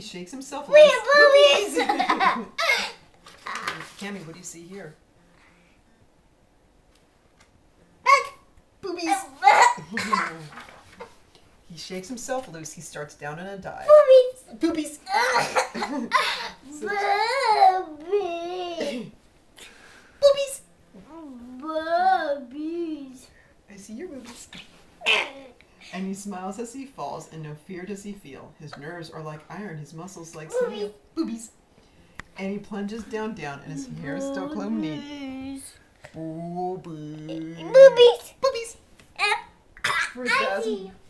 He shakes himself We loose. have boobies! Cammy, what do you see here? Boobies! He shakes himself loose. He starts down in a dive. Boobies! Boobies! Boobies! Boobies! Boobies! I see your boobies. And he smiles as he falls, and no fear does he feel. His nerves are like iron, his muscles like steel. Boobies! And he plunges down, and his hair is still comb neat. Boobies! Boobies! Boobies! I For Daz see.